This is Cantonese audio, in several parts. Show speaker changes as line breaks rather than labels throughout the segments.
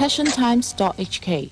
passiontimes.hk。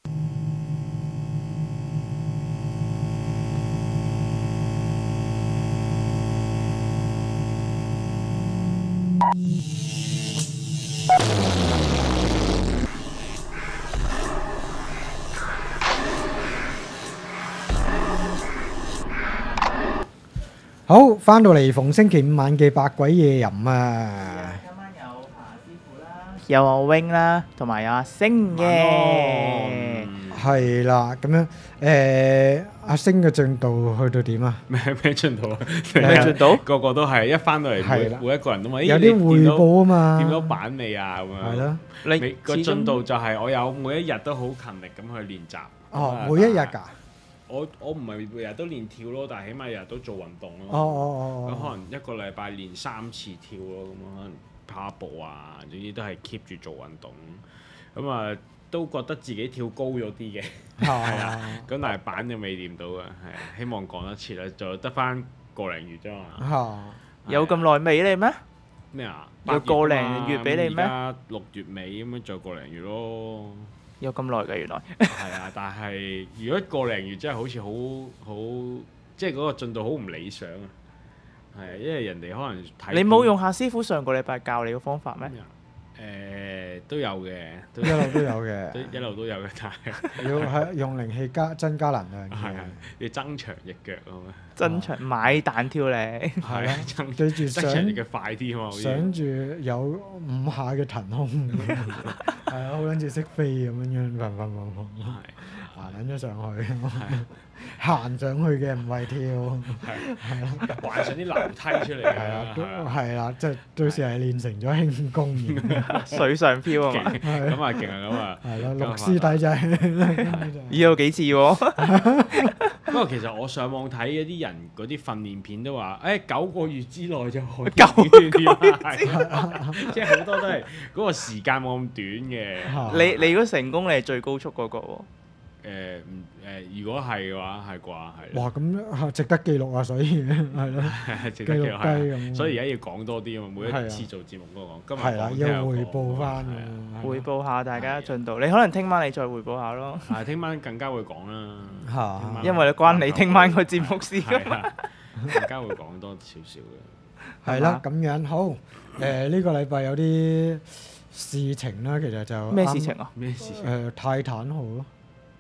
好，翻到嚟逢星期五晚嘅百鬼夜吟啊！
今晚有爬師傅啦，有阿 wing 啦，同埋有阿星嘅。
係啦，咁樣阿星嘅進度去到點啊？
咩進度啊？
咩進度？
個個都係一翻到嚟，
係啦
每一個人都問：
有啲匯報啊嘛，
見到版未啊？咁樣
係咯。
你個進度就係我有每一日都好勤力咁去練習。
哦，每一日㗎。
我唔係每日都練跳咯，但係起碼日日都做運動咯。咁可能一個禮拜練3次跳咯，咁可能跑下步啊，總之都係 keep 住做運動。咁啊，都覺得自己跳高咗啲嘅，係啊。咁但係板就未練到啊，係希望講得切啦，就得翻個零月啫嘛。
有咁耐未你咩？
咩啊？
有個零月俾你咩？
而家6月尾咁樣，再個零月咯。
有咁耐㗎原來。
係啊，但係如果個零月真係好似好即係嗰個進度好唔理想啊。係啊，因為人哋可能睇
你冇用下師傅上個禮拜教你嘅方法咩？
都有嘅，
一路都有嘅，
一路都有嘅，但係
要係用靈氣增加能量嘅。
係啊，要增長隻腳啊嘛。
增長買彈跳嚟。
係啊，
記住
增長隻腳快啲啊嘛。
想住有5下嘅騰空，係啊，好撚似識飛咁樣，行撚咗上去，行上去嘅唔係跳，係啦，
幻想啲樓梯出嚟
係啦，即係到時係練成咗輕功嘅，
水上漂啊嘛。
咁啊勁啊咁啊。
係咯，六師弟就係。
有幾次喎？
不過其實我上網睇嗰啲人嗰啲訓練片都話，9個月之內就可以
9個月
即係好多都係嗰個時間冇咁短嘅。
你如果成功，你係最高速嗰個喎。
如果係嘅話係啩係。
哇！咁值得記錄啊，所以係咯，
值得記錄
咁。
所以而家要講多啲啊嘛，每一次做節目都講。今日
係啦，要彙報翻嘅。
彙報下大家進度，你可能聽晚你再彙報下咯。
係，聽晚更加會講啦。
因為關你聽晚個節目事㗎嘛。
更加會講多少少嘅。
係啦，咁樣好。呢個禮拜有啲事情啦，其實就
咩事情啊？
咩事情？
泰坦號咯。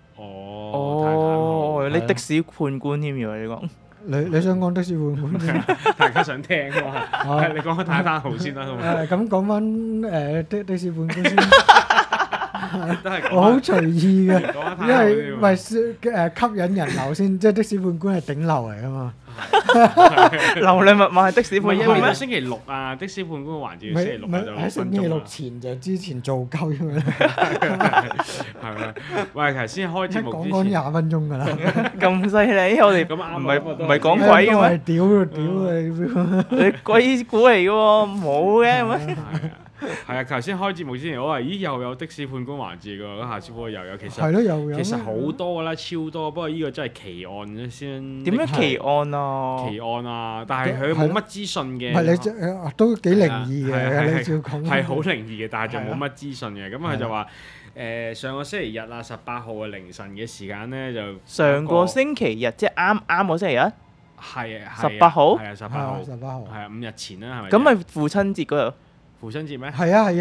哦，你的士判官添，原來你講。
你想講的士判官咩？
大家想聽㗎嘛？你講泰坦號先啦。
咁講翻的士判官先。
都係
我好隨意嘅，因為唔係吸引人流先，即係的士判官係頂流嚟㗎嘛。
流量密碼係的士判官咩？
星期六啊，的士判官環節星期六就
喺星期六前就之前做鳩咁樣。
係咪？喂，頭先開節目
講20分鐘㗎啦。
咁犀利，我哋唔係講鬼嘅咩？
屌
你鬼故嚟嘅喎，冇嘅咩？
係啊，頭先開節目之前，我話咦又有的士判官環節㗎，咁下次又有，其實
係咯，有
其實好多啦，超多。不過呢個真係奇案先。
點樣奇案啊？
奇案啊！但係佢冇乜資訊嘅。
唔係你都幾靈異嘅，你照講。
係好靈異嘅，但係就冇乜資訊嘅。咁佢就話上個星期日啊，18號嘅凌晨嘅時間咧就。
上個星期日即係啱個星期日。
係啊。
18號。
係啊，18號。
18號。
係啊，5日前啦，係咪？
咁咪父親節嗰日。
父親節咩？
係啊！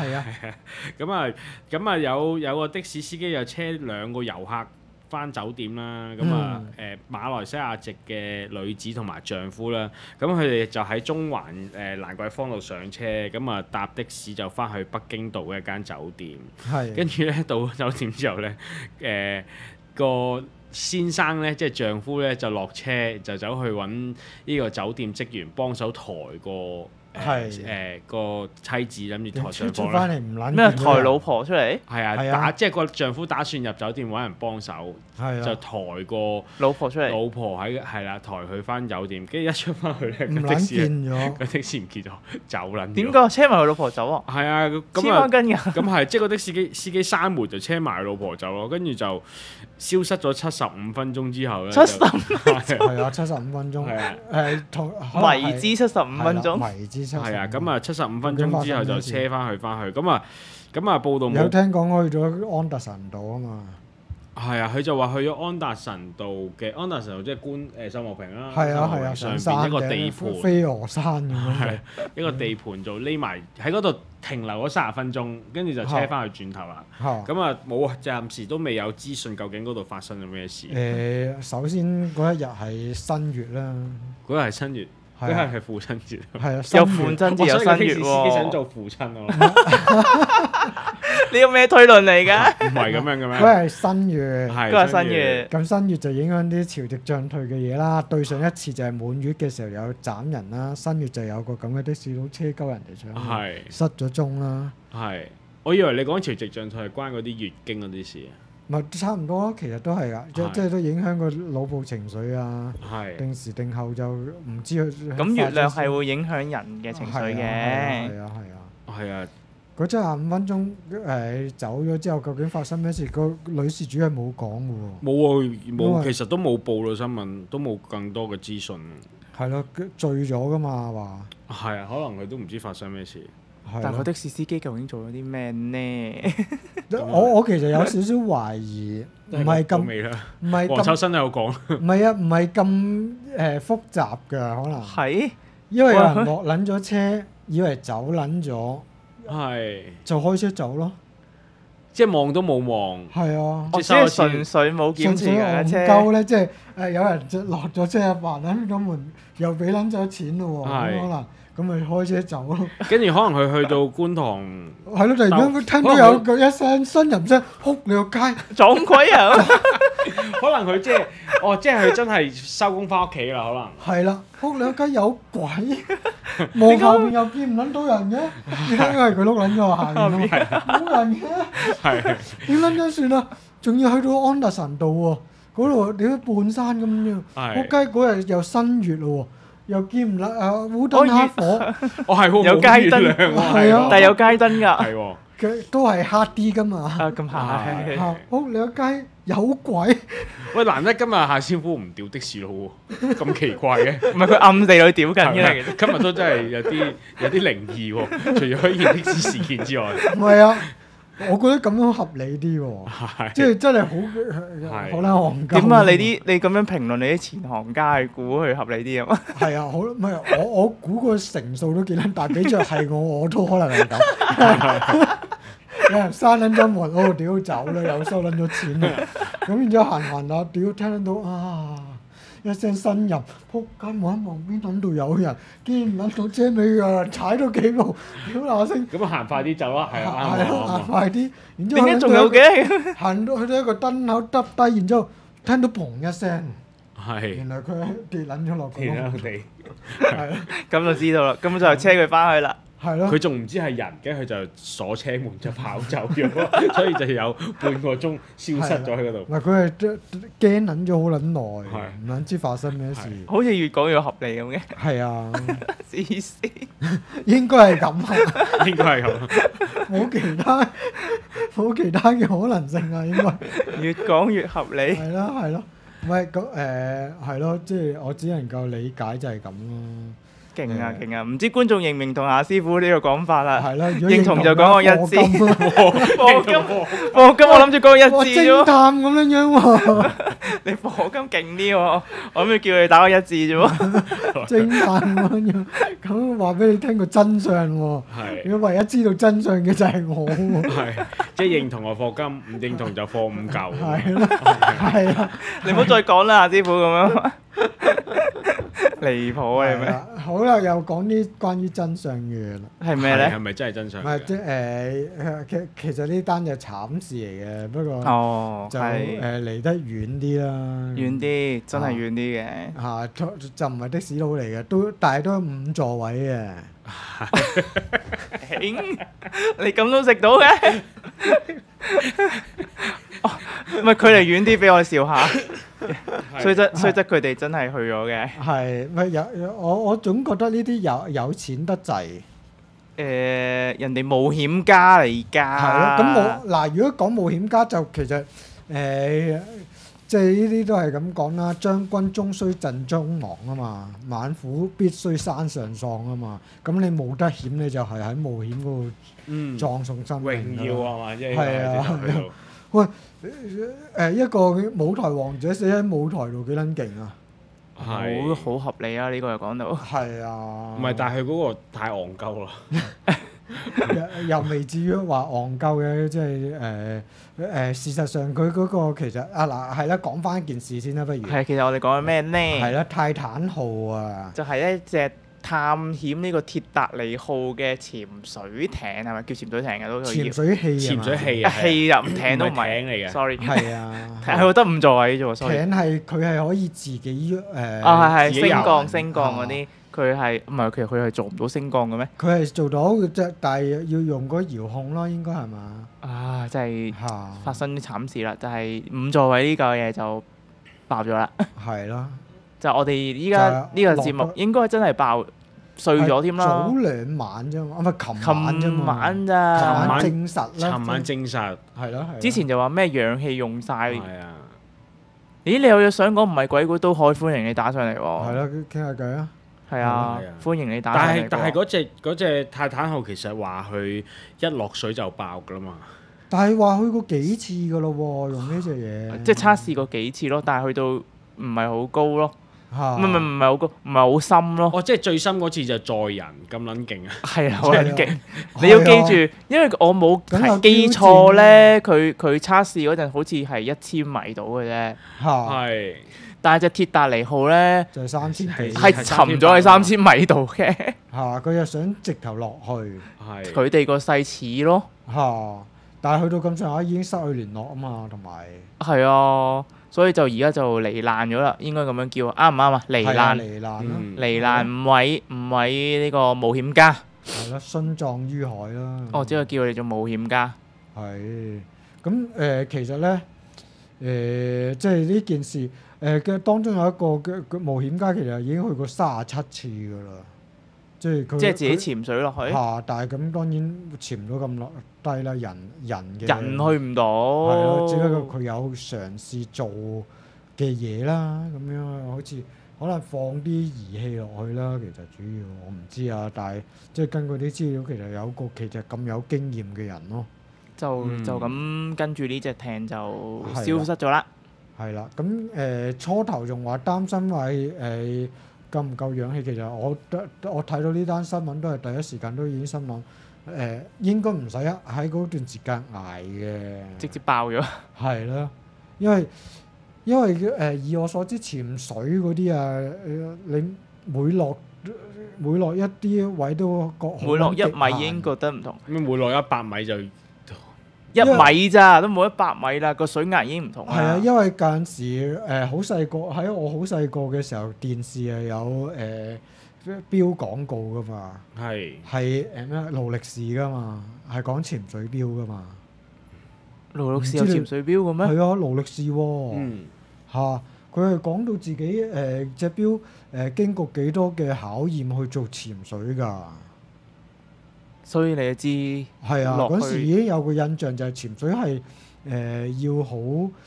咁啊有個的士司機又車2個遊客翻酒店啦。咁啊馬來西亞籍嘅女子同埋丈夫啦。咁佢哋就喺中環蘭桂坊度上車，咁啊搭的士就翻去北京道嘅一間酒店。
係。跟
住咧到酒店之後咧，個先生咧即係丈夫咧就落車就走去揾呢個酒店職員幫手抬個。個妻子諗住抬上房啦，
咩抬老婆出嚟？
係啊，即係個丈夫打算入酒店揾人幫手，就抬個
老婆出嚟。
老婆係啦，抬佢翻酒店，跟住一出翻去咧，
唔撚見咗，
個的士唔見咗，走撚。
點解車埋佢老婆走啊？
係啊，
黐孖筋㗎。
咁係即係個的士司機閂門就車埋佢老婆走咯，跟住就消失咗75分鐘之後咧。
係啊，75分鐘。
迷之75分鐘。
係啊，咁啊75分鐘之後就車翻去，咁啊咁啊報道冇
有聽講去咗安達臣道啊嘛。
係啊，佢就話去咗安達臣道嘅安達臣道即係秀茂坪啦。
係啊，
上
山
邊一個地盤，
飛鵝山咁樣
係一個地盤就匿埋喺嗰度停留咗30分鐘，跟住就車翻去轉頭啦。咁啊冇啊，暫時都未有資訊，究竟嗰度發生咗咩事？
首先嗰一日係新月啦，
嗰日係新月。嗰日係父親節，
係啊，
有父親節有新月喎。
司機想做父親啊！
呢個咩推論嚟㗎？
唔係咁樣嘅咩？
嗰日係新月，
嗰日新月。
咁新月就影響啲潮汐漲退嘅嘢啦。對上一次就係滿月嘅時候有斬人啦，新月就有個咁嘅的士佬車鳩人哋上去，失咗蹤啦。
係，我以為你講潮汐漲退係關嗰啲月經嗰啲事啊。
咪差唔多咯，其實都係噶，即係都影響個腦部情緒啊。定時定候就唔知佢。
咁月亮係會影響人嘅情緒嘅。
係啊。
嗰75分鐘走咗之後，究竟發生咩事？個女事主係冇講嘅喎。
冇，其實都冇報到新聞，都冇更多嘅資訊。
係咯，醉咗噶嘛話。
係啊，可能佢都唔知發生咩事。
但個的士司機究竟做咗啲咩呢？
我其實有少少懷疑，唔係咁
黃秋生都有講。
唔係啊，唔係咁複雜㗎，可能。
係。
因為有人落撚咗車，以為走撚咗，就開車走咯。
即係望都冇望。
係啊。
即係純粹冇檢查嘅車。
純粹戇鳩咧，即係有人落咗車，話撚咗門，又俾撚咗錢咯喎，可能。咁咪開車走咯，
跟住可能佢去到觀塘，
係咯，突然間佢聽到有個一聲呻吟聲，撲你個街，
撞鬼啊！
可能佢即係佢真係收工翻屋企啦，可能。
係啦，撲你個街有鬼，望後面又見唔撚到人嘅，因為佢碌撚咗下面，冇人嘅，點撚咗算啦？仲要去到安達臣道喎，嗰度點解半山咁樣？撲街嗰日又新月咯喎。又見唔甩烏燈黑火，
有街燈，
係啊，
但係有街燈㗎，
係喎，
佢都係黑啲㗎嘛。
咁係。
好，你個街有鬼。
喂，難得今日夏師傅唔屌的士佬喎，咁奇怪嘅。
唔係佢暗地裏屌緊嘅，其實。
今日都真係有啲靈異喎，除咗虛擬的士事件之外。
唔係啊。我覺得咁樣合理啲喎，即係真係好撚戇鳩。
點啊？你咁樣評論你啲前行家，係估佢合理啲啊嘛？
係啊，好唔係我估個成數都幾撚大，俾着係我都可能係咁。有人閂撚咗門，屌走啦，又收撚咗錢啦，咁然之後行下，屌聽到啊！一聲呻吟，撲街望一望邊撚度有人，見唔撚到車尾啊！踩到幾步，屌嗱聲。
咁行快啲走啦，係啊，
行快啲。然之
後點解仲有嘅？
行到去到一個燈口耷低，然之後聽到砰一聲。
係。
原來佢跌撚咗落
地。
係。
咁就知道啦，咁就車佢翻去啦。
係咯。
佢仲唔知係人，跟住佢就鎖車門就跑走咗，所以就有半個鐘消失咗喺嗰度。
嗱，佢係驚撚咗好撚耐，唔撚知發生咩事。
好似越講越合理咁嘅。
係啊。
黐線。
應該係咁啊。
應該係咁。
冇其他嘅可能性啊，應該。
越講越合理。
係咯，唔係咁係咯，即係我只能夠理解就係咁咯。
勁啊！唔知觀眾認唔認同阿師傅呢個講法啦？
係啦，
認同就講個一字。課金，我諗住講一字
偵探咁樣喎。
你課金勁啲喎，我諗住叫你打個一字啫喎。
偵探咁樣，咁話俾你聽個真相喎。如果唯一知道真相嘅就係我。
係，即係認同我課金，唔認同就課5嚿。
係啊，
你唔好再講啦，阿師傅咁樣。離譜啊！係咪？
好啦，又講啲關於真相嘅啦。
係咩咧？
係咪真係真相？
唔係即係其實呢單就慘事嚟嘅，不過就離得遠啲啦。
遠啲，真係遠啲嘅。
嚇，就唔係的士佬嚟嘅，但係都5座位嘅。
你咁都食到嘅？唔係距離遠啲，俾我笑下。雖則佢哋真係去咗嘅。係
咪我總覺得呢啲有錢得滯。
人哋冒險家嚟㗎。
係咯，咁如果講冒險家就其實即係呢啲都係咁講啦。將軍終須陣中亡啊嘛，猛虎必須山上喪啊嘛。咁你冇得險，你就係喺冒險嗰度葬送生命
榮耀啊嘛，即係
係啊。喂，一個舞台王者死喺舞台度幾撚勁啊！
好合理啊！呢個又講到
係啊。
唔係，但係佢嗰個太戇鳩啦。
又未至於話戇鳩嘅，即係事實上佢嗰個其實嗱係啦，講翻件事先啦，不如
係其實我哋講緊咩呢？
係啦，泰坦號啊，
就係一隻探險呢個鐵達尼號嘅潛水艇，係咪叫潛水艇嘅都叫？
潛水器
潛水器啊，
氣又唔艇都唔
艇嚟嘅。
sorry，
係啊，
係得5座位啫喎。sorry，
艇係佢係可以自己
係
自己游
升降嗰啲，佢係唔係其實佢係做唔到升降嘅咩？
佢係做到嘅啫，但係要用嗰遙控咯，應該係嘛？
真係發生啲慘事啦！就係5座位呢嚿嘢就爆咗啦。
係咯。
就我哋依家呢個節目應該真係爆碎咗添啦。
早2晚啫嘛，唔係
琴晚咋？
琴晚證實啦。
琴晚證實
係咯。
之前就話咩氧氣用晒。
係啊。
咦？你有嘢想講唔係鬼故都可以歡迎你打上嚟喎。
係咯，傾下偈啊。
係啊，歡迎你打上嚟。
但係嗰隻泰坦號其實話佢一落水就爆㗎啦嘛。
但係話去過幾次㗎咯喎，用呢隻嘢。
即係測試過幾次咯，但係去到唔係好高咯。唔係好高，唔係好深咯。
即係最深嗰次就載人咁撚勁啊！
係啊，好撚勁！你要記住，因為我冇記錯咧，佢測試嗰陣好似係1000米到嘅啫。
係。但
係隻鐵達尼號咧
就係3000幾，
係沉咗喺3000米度嘅。
佢又想直頭落去。
係。
佢哋個勢似咯。
但係去到咁上下已經失去聯絡啊嘛，同埋。係
啊。所以就而家就罹難咗啦，應該咁樣叫啱唔啱啊？罹難，罹難5位呢個冒險家。
係咯，殉葬於海啦。
只係叫佢哋做冒險家。
係。咁其實咧，即係呢件事嘅當中有一個嘅冒險家，其實已經去過37次㗎啦。即係
自己潛水落去。
但係咁當然潛唔到咁落低啦，人
去唔到。
係咯，只不過佢有嘗試做嘅嘢啦，咁樣好似可能放啲儀器落去啦。其實主要我唔知啊，但係即係根據啲資料，其實有個其實咁有經驗嘅人咯。
就咁跟住呢隻艇就消失咗啦。
係啦，咁初頭仲話擔心話夠唔夠氧氣？其實我睇到呢單新聞都係第一時間都已經心諗應該唔使喺嗰段時間捱嘅，
直接爆咗。
係咯，因為以我所知潛水嗰啲你每落一啲位都
每落1米已經覺得唔同。
每落100米就
1米咋，都冇100米啦，個水壓已經唔同啦。
係啊，因為嗰陣時好細個，喺我好細個嘅時候，電視係有標廣告噶嘛。係咩勞力士噶嘛，係講潛水標噶嘛。
勞力士有潛水標嘅咩？
係啊，勞力士喎。佢係講到自己隻標經過幾多嘅考驗去做潛水㗎。
所以你就知
係啊，嗰時已經有個印象就係潛水係要好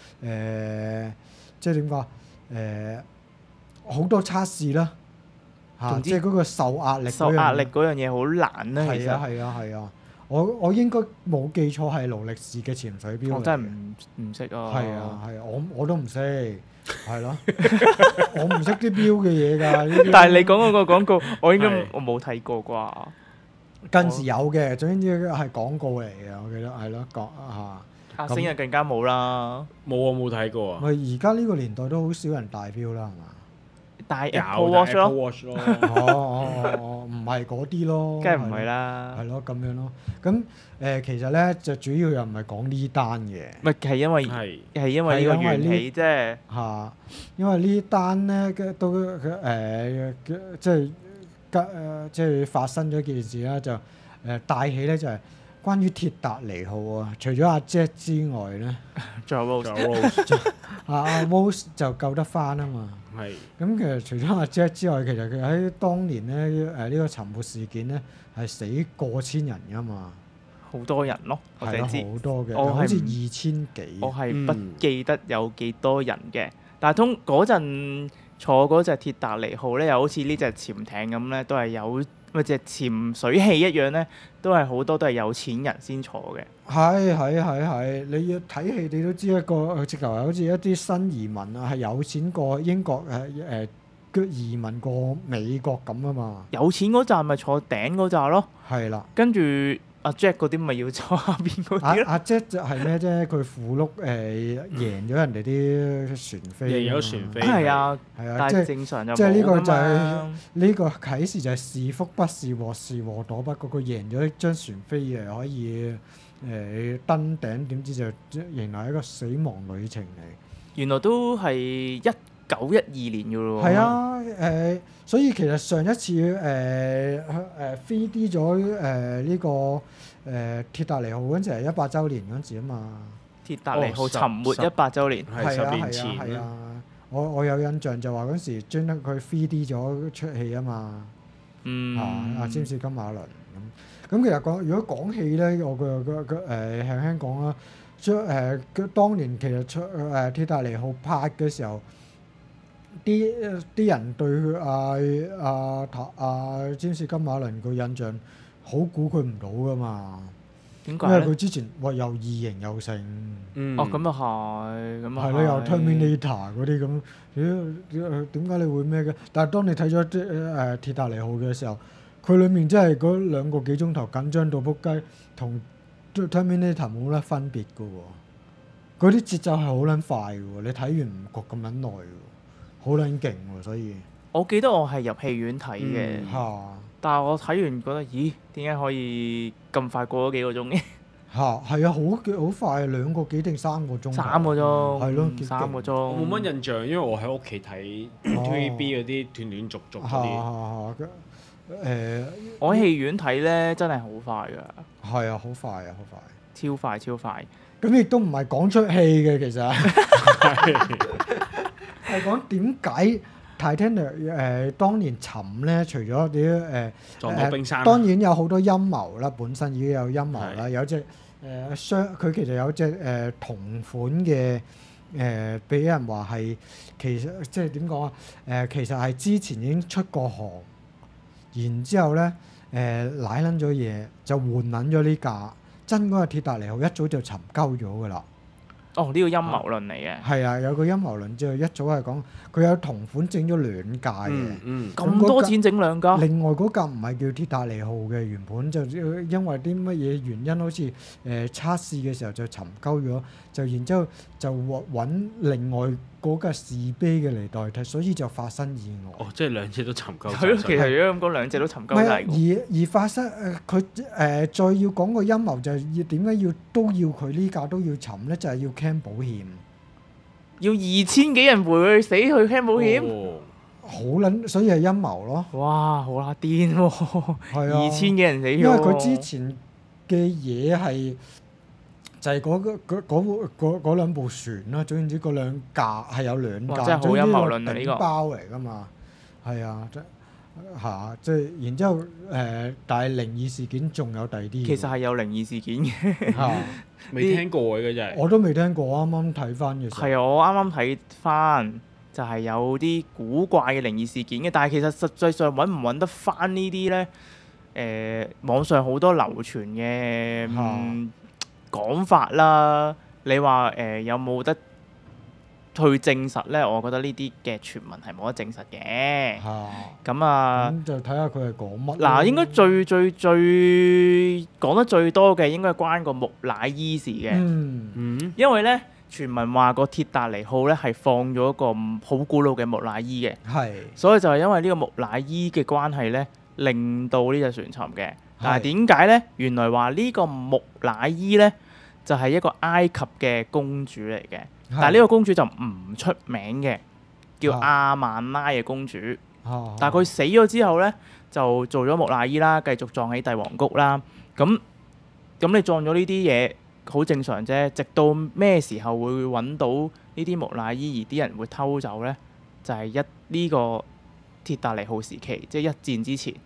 即係點講好多測試啦。即係嗰個受壓力
嗰樣嘢好難啦。其實
係啊，我應該冇記錯係勞力士嘅潛水標。
我真係唔識啊。
係啊，我都唔識，係咯，我唔識啲標嘅嘢㗎。
但係你講嗰個廣告，我冇睇過啩。
近時有嘅，總之係廣告嚟嘅，我記得係咯，
阿星就更加冇啦。
冇睇過啊。
咪而家呢個年代都好少人戴錶啦，係嘛？
戴 Apple Watch 咯。
唔係嗰啲咯。
梗係唔係啦。
係咯，咁樣咯。咁其實咧就主要又唔係講呢單嘅。
唔係係因為呢個緣起啫。
因為呢單咧都即係發生咗件事啦，就帶起咧就係關於鐵達尼號啊。除咗阿 Jack 之外咧，
仲有 Rose，
阿 Rose 就救得翻啊嘛。
係。
咁其實除咗阿 Jack 之外，其實佢喺當年咧呢個沉沒事件咧係死過千人噶嘛。
好多人咯，我
係咯，
淨係知。
好多嘅，
我係
好似
唔
2000幾。
我係不記得有幾多人嘅，但係嗰陣坐嗰隻鐵達尼號咧，又好似呢隻潛艇咁咧，都係有咪隻潛水器一樣咧，都係好多都係有錢人先坐嘅。
係，你要睇戲你都知一個直頭係好似一啲新移民啊，係有錢過英國移民過美國咁啊嘛。
有錢嗰站咪坐頂嗰站咯，
係啦。
跟住阿 Jack 嗰啲咪要坐下邊嗰啲咯。
阿 Jack 就係咩啫？佢符碌贏咗人哋啲船飛。
贏咗船飛。
係啊，但係
係啊，
正常就
即係呢個
冇
就係
㗎嘛。
呢個啟示就係是福不是禍，是禍躲不過。佢贏咗一張船飛誒，可以登頂，點知就迎來一個死亡旅程嚟。
原來都係1912年㗎咯喎。
係啊，所以其實上一次3D 咗呢個鐵達尼號嗰陣時係100週年嗰陣時啊嘛。
鐵達尼號沉沒100週年。
係10年前
係啊，我有印象就話嗰陣時專登佢 3D 咗出戲啊嘛。阿詹士金馬倫咁其實如果講戲咧，我輕輕講啦。當年其實鐵達尼號拍嘅時候，啲人對詹士金馬倫個印象好估佢唔到噶嘛。
點解？
因為佢之前又異形又成。
哦，咁又係，咁啊
係咯，又 Terminator 嗰啲咁，點解你會咩嘅？但係當你睇咗鐵達尼號嘅時候，佢裡面真係嗰2個幾鐘頭緊張到仆街，同 Terminator 冇乜分別嘅喎。嗰啲節奏係好撚快嘅喎，你睇完唔覺咁撚耐喎，好撚勁喎，所以。
我記得我係入戲院睇嘅，但係我睇完覺得，咦，點解可以咁快過咗幾個鐘嘅？
係啊，好快，2個幾定3個鐘。
3個鐘。
係咯
，3個鐘。
我冇乜印象，因為我喺屋企睇 TVB 嗰啲斷斷續續嗰啲。
我喺戲院睇咧，真係好快㗎。
係啊，好快啊，好快。
超快超快。
咁亦都唔係講出戲嘅，其實係講點解 Titanic 當年沉咧，除咗啲
撞到冰山。
當然有好多陰謀啦，本身已經有陰謀啦，有隻佢其實有隻同款嘅俾人話係其實即係點講啊？其實係之前已經出過航，然之後咧舐撚咗嘢，就換撚咗呢架。真嗰個鐵達尼號一早就沉鳩咗㗎啦。
哦，呢個陰謀論嚟嘅。
係啊，有個陰謀論，之後一早係講佢有同款整咗2架嘅。
咁多錢整2架？
另外嗰架唔係叫鐵達尼號嘅，原本就因為啲乜嘢原因，好似測試嘅時候就沉鳩咗，就然之後就揾另外嗰架士啤嘅嚟代替，所以就發生意外。
哦，即係兩隻都沉鳩。
係咯，其實如果咁講，兩隻都沉鳩晒。
而發生佢再要講個陰謀就係要點解都要佢呢架都要沉咧？就係要 claim 保險。
要2000幾人陪佢死去 claim 保險？
好撚，所以係陰謀咯。
哇！好啦，癲喎！
係啊
2000幾人死咗。
因為佢之前嘅嘢係就係嗰兩部船啦，總言之嗰2架係有2架，
真係好陰謀論啊！呢個
包嚟㗎嘛，係啊，即係然之後但係靈異事件仲有第二啲。
其實係有靈異事件嘅。
未聽過嘅真係。
我都未聽過，啱啱睇翻嘅時候。
係啊，我啱啱睇翻就係有啲古怪嘅靈異事件嘅，但係其實實際上揾唔揾得翻呢啲咧？網上好多流傳嘅講法啦。你話有冇得去證實咧？我覺得呢啲嘅傳聞係冇得證實嘅。咁
就睇下佢係講乜。
嗱，應該最講得最多嘅應該係關個木乃伊事嘅。因為咧傳聞話個鐵達尼號咧係放咗一個好古老嘅木乃伊嘅。所以就係因為呢個木乃伊嘅關係咧，令到呢隻船沉嘅。但係點解咧？原來話呢個木乃伊咧就係一個埃及嘅公主嚟嘅。但係呢個公主就唔出名嘅，叫阿曼拉嘅公主。但係佢死咗之後咧，就做咗木乃伊啦，繼續葬喺帝王谷啦。咁你葬咗呢啲嘢好正常啫。直到咩時候會揾到呢啲木乃伊而啲人會偷走咧？就係呢個鐵達尼號時期，即係一戰之前。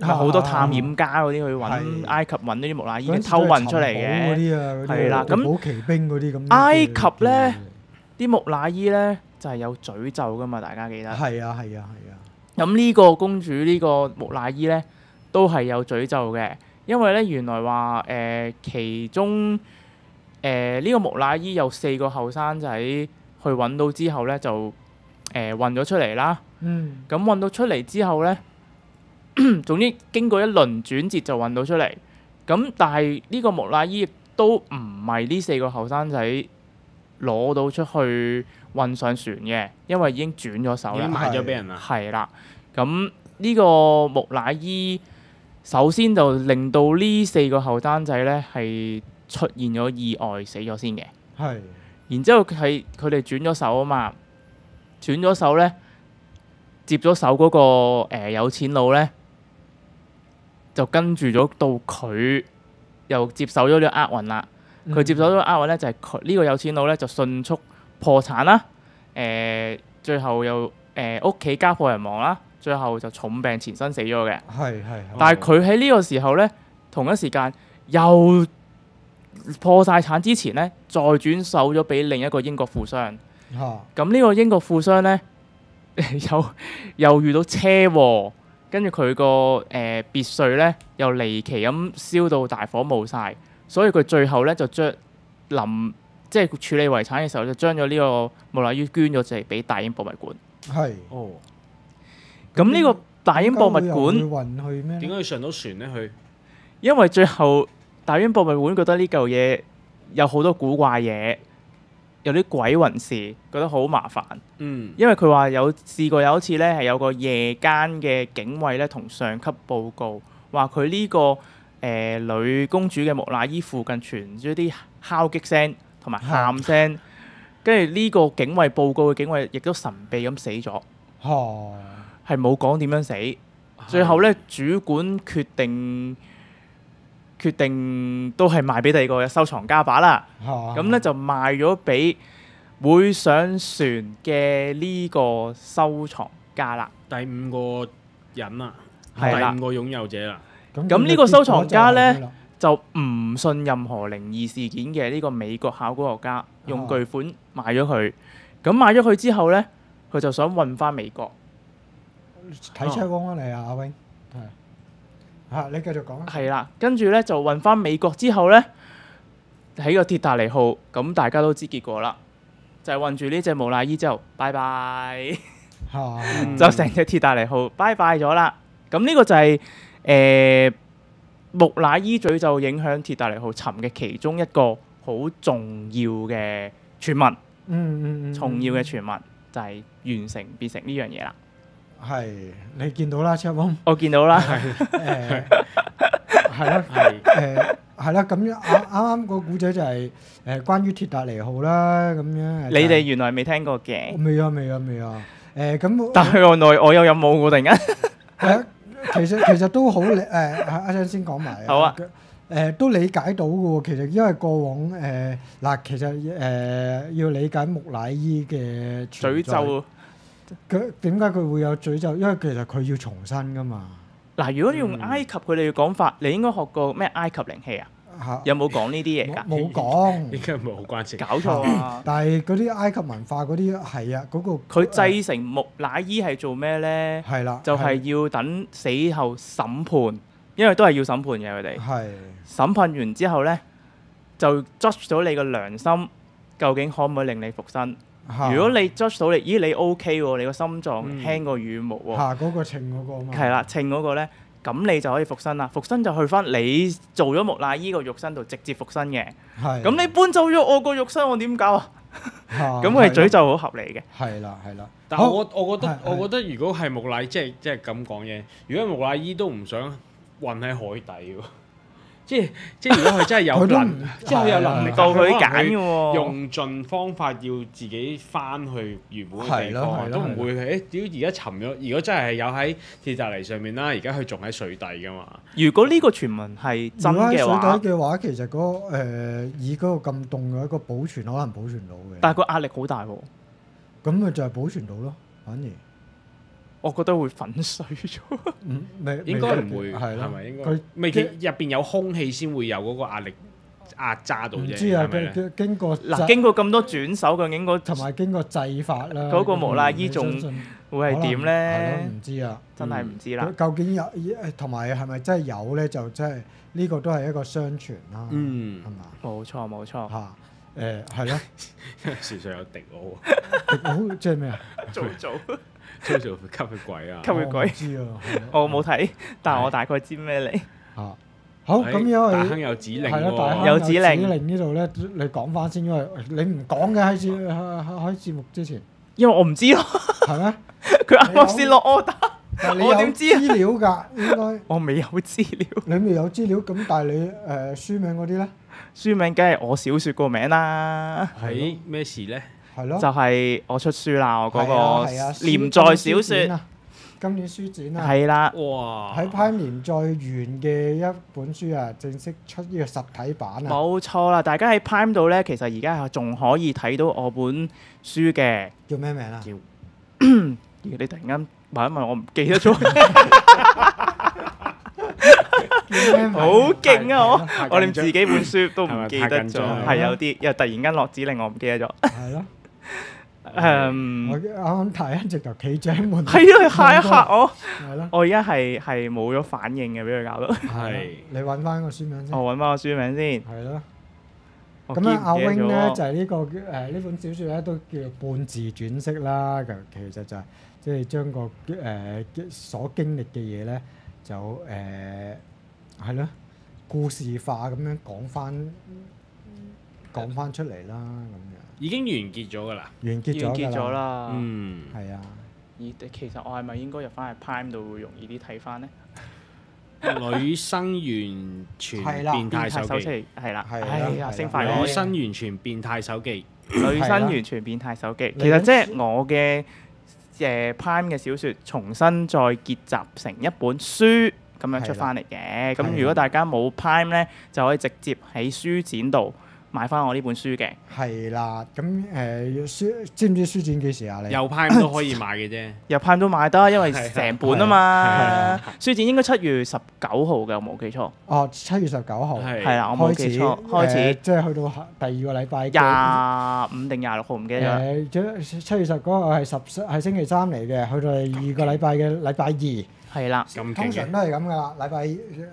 好多探險家嗰啲去揾埃及揾呢啲木乃伊偷運出嚟嘅。係啦，咁
寶奇兵嗰啲咁。
埃及咧啲木乃伊咧就係有詛咒噶嘛，大家記得。
係啊。
咁呢個公主呢個木乃伊咧都係有詛咒嘅，因為咧原來話其中呢個木乃伊有4個後生仔去揾到之後咧就運咗出嚟啦。咁運到出嚟之後咧，總之經過一輪轉折就運到出嚟。咁但係呢個木乃伊亦都唔係呢4個後生仔攞到出去運上船嘅，因為已經轉咗手啦，
已經賣咗俾人啦。
係啦，咁呢個木乃伊首先就令到呢4個後生仔咧係出現咗意外死咗先嘅。
係。
然之後係佢哋轉咗手啊嘛，轉咗手咧，接咗手嗰個有錢佬咧，就跟住咗到佢又接手咗呢個厄運啦。佢接手咗個厄運咧，就係佢呢個有錢佬咧就迅速破產啦。最後又屋企家破人亡啦，最後就重病纏身死咗嘅。
係。
但係佢喺呢個時候咧，同一時間又破晒產之前咧，再轉手咗俾另一個英國富商。咁呢個英國富商咧，又遇到車禍，跟住佢個別墅咧又離奇咁燒到大火冇晒，所以佢最後咧就將即係處理遺產嘅時候，就將咗呢個木乃伊捐咗嚟俾大英博物館。
係。
咁呢個大英博物館
點解要上到船咧？佢
因為最後大英博物館覺得呢嚿嘢有好多古怪嘢，有啲鬼魂事，覺得好麻煩。因為佢話試過有一次咧，係有個夜間嘅警衛咧，同上級報告話佢呢個女公主嘅木乃伊附近傳咗啲敲擊聲同埋喊聲，跟住呢個警衛報告嘅警衛亦都神秘咁死咗。係冇講點樣死。最後咧，主管決定都係賣俾第二個收藏家把啦。咁咧就賣咗俾會上船嘅呢個收藏家啦。
第5個人啦，第
係啦
5個擁有者啦。
咁呢個收藏家咧就唔信任何靈異事件嘅呢個美國考古學家，用巨款賣咗佢。咁賣咗佢之後咧，佢就想運翻美國。
睇車講翻嚟啊，阿 Wing。係。你繼續講。
係啦，跟住咧就運翻美國之後咧，喺個鐵達尼號，咁大家都知結果啦，就係運住呢隻木乃伊之後，拜拜，就成隻鐵達尼號拜拜咗啦。咁呢個就係木乃伊詛咒影響鐵達尼號沉嘅其中一個好重要嘅傳聞。重要嘅傳聞就係完成變成呢樣嘢啦。
係，你見到啦 Chatroom。
我見到啦。
係啦。係啦，咁樣啱啱個古仔就係關於鐵達尼號啦，咁樣。
你哋原來未聽過嘅？
未啊。咁。
但係原來我有任務喎，突然間。
其實都好阿張先講埋。
好啊。
都理解到嘅喎，其實因為過往其實要理解木乃伊嘅
詛咒。
佢點解佢會有詛咒？因為其實佢要重生噶嘛。
嗱，如果你用埃及佢哋嘅講法，你應該學過咩埃及靈氣啊？有冇講呢啲嘢㗎？
冇講。
應該冇關事。
搞錯啊！
但係嗰啲埃及文化嗰啲係啊，嗰個
佢製成木乃伊係做咩咧？
係啦，
就係要等死後審判，因為都係要審判嘅佢哋。
係。審
判完之後咧，就 judge 到你個良心，究竟可唔可以令你復生？如果你 judge 到你 OK 喎，你個心臟輕過羽毛喎。
嗰個稱嗰個嘛。
係啦，稱嗰個咧，咁你就可以復生啦。復生就去翻你做咗木乃伊個肉身度直接復生嘅。係。咁你搬走咗我個肉身，我點搞啊？咁佢係詛咒好合理嘅。
係啦。
但係我覺得如果係木乃伊，即係咁講嘢。如果木乃伊都唔想運喺海底喎。即係如果佢真係有能力
到佢揀嘅喎，
用盡方法要自己翻去原本嘅地方，都唔會屌而家沉咗。如果真係有喺鐵達尼上面啦，而家佢仲喺水底㗎嘛。
如果呢個傳聞係真嘅話，
如果喺水底嘅話，其實以嗰個咁凍嘅一個保存，可能保存到嘅。
但係個壓力好大喎。
咁咪就係保存到咯，反而。
我覺得會粉碎咗。
應該唔會，
係
係咪應該？未入邊有空氣先會有嗰個壓力壓榨到啫。
唔知啊，經過
咁多轉手，究竟
同埋經過製法啦，
嗰個木乃伊仲會係點咧？
唔知啊，
真係唔知啦。
究竟有同埋係咪真係有咧？就真係呢個都係一個相傳啦，係嘛？
冇錯嚇。
係咯，
時常有迪奧，
迪奧即係咩啊？
做
吸血鬼啊！
吸血鬼
知啊，
我冇睇，但係我大概知咩嚟。
好咁，因為
大亨有指令喎，
大亨有指令呢度咧，你講翻先，因為你唔講嘅喺節目之前，
因為我唔知咯。
係咩？
佢啱啱先落 order，我點知啊？
資料㗎應該。
我未有資料。
你未有資料咁，但係你書名嗰啲咧？
書名梗係我小説個名啦。
係咩事咧？
係咯，
就係我出書啦，我嗰個連載小説。
今年書展啊，
係啦，
哇！
喺 Prime 連載完嘅一本書啊，正式出呢個實體版啊！
冇錯啦，大家喺 Prime 度咧，其實而家仲可以睇到我本書嘅。
叫咩名啊？
你突然間問一問，我唔記得咗。好勁啊！我連自己本書都唔記得咗，係有啲又突然間落指令，我唔記得咗。
係咯。我啱啱睇直頭企井門，
係啊，嚇一嚇我。
係咯。
我而家係冇咗反應嘅，俾佢搞到。
係。你揾翻個書名先。
我揾翻個書名先。
係咯。咁啊，阿 Wing 咧就係呢個呢本小説咧都叫做半自傳式啦。其實就係即係將個所經歷嘅嘢咧就係咯故事化咁樣講翻出嚟啦咁樣。
已經完結咗㗎啦，
完結咗
啦。
係啊。
其實我係咪應該入翻去 Prime 度會容易啲睇翻咧？
女生完全變態手記
係啦，
升
快
女生完全變態手記，
女生完全變態手記。其實即係我嘅Prime 嘅小説重新再結集成一本書咁樣出翻嚟嘅。咁如果大家冇 Prime 咧，就可以直接喺書展度買翻我呢本書嘅。
係啦，咁知唔知書展幾時啊？你
有 Prime 都可以買嘅啫，
有 Prime 都買得，因為成本啊嘛。書展應該7月19號嘅，我冇記錯。
哦，7月19號
係啦，我冇記錯。開始
即係去到第二個禮拜
25定26號唔記得咗。
7月19號係星期3嚟嘅，去到第二個禮拜嘅禮拜2。
係啦，
通常都係咁噶啦，禮拜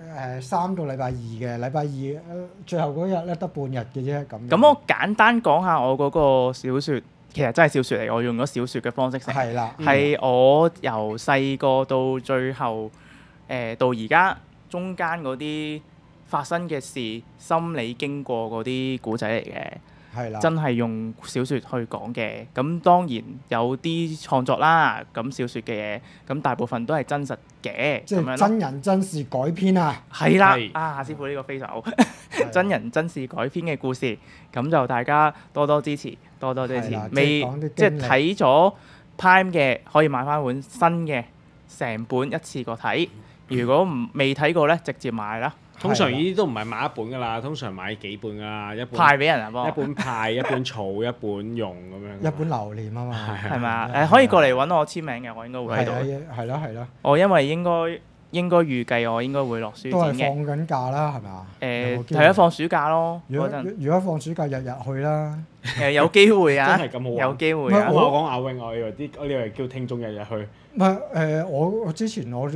3到禮拜2嘅，禮拜2最後嗰日咧得半日嘅啫咁。
咁我簡單講下我嗰個小説，其實真係小説嚟，我用咗小説嘅方式寫。
係啦，
係我由細個到最後，到而家中間嗰啲發生嘅事、心理經過嗰啲古仔嚟嘅。
係啦，
真係用小説去講嘅，咁當然有啲創作啦，咁小説嘅嘢，咁大部分都係真實嘅，
即係真人真事改編啊！
係啦，夏師傅呢個非常好，真人真事改編嘅故事，咁就大家多多支持，多多支持。未即係睇咗 Prime 嘅，可以買翻本新嘅，成本一次過睇。如果未睇過咧，直接買啦。
通常呢啲都唔係買一本㗎啦，通常買幾本㗎啦，一本
派俾人啊，幫
一本派，一本儲，一本用咁樣。
一本留念啊嘛，
係咪啊？可以過嚟揾我簽名嘅，我應該會喺度。
係咯。
我因為應該預計我應該會落書展嘅。
都係放緊假啦，係咪啊？
係啊，放暑假咯。
如果放暑假日日去啦。
有機會啊！
真係咁好玩。
有機會啊！
我講阿永，我以為叫聽眾日日去。
唔係我之前頭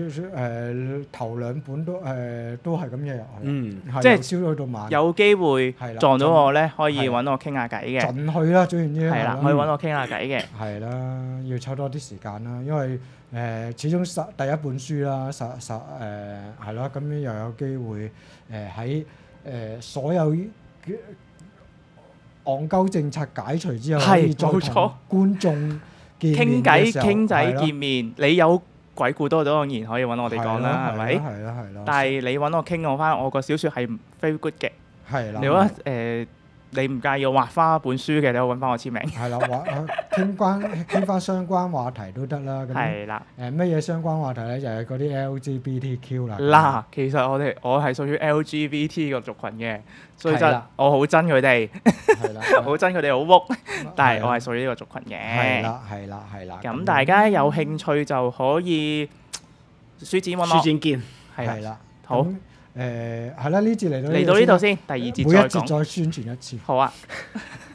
2本都係咁日日去，
即係
燒到去到晚。
有機會撞到我咧，可以揾我傾下偈嘅。
盡去啦，總言之。
係啦，可以揾我傾下偈嘅。
係啦，要抽多啲時間啦，因為始終第一本書啦，係咯，咁樣又有機會喺所有戇鳩政策解除之後，可以再同觀眾傾
偈見面。你有鬼故多當然可以揾我哋講啦，係咪？
係啦。
但係你揾我傾我翻，我個小説係 very good 嘅。
係啦。
你覺得你唔介意我畫翻本書嘅，你可以揾翻我簽名。
係啦，傾翻相關話題都得啦。
係啦。
乜嘢相關話題咧？就係嗰啲 LGBTQ 啦。
嗱，其實我係屬於 LGBT 個族群嘅，所以我好憎佢哋，好憎佢哋好污，但係我係屬於呢個族群嘅。
係啦。
咁大家有興趣就可以書展揾我。
書展見。
係啦。
好。
係啦，呢節嚟到
呢度先，第二節再講。
每一節再宣傳一次。
好啊。